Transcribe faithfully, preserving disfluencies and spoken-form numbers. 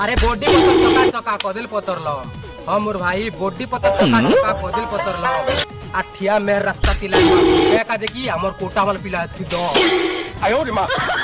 अरे बॉडी पतर चका चका कदिल पतर लो हां मोर भाई बॉडी पतर चका चका कदिल पतर लो आठिया में रास्ता तिला के काजे की हमर कोटा वाला पिला थी दो आयो रे मां।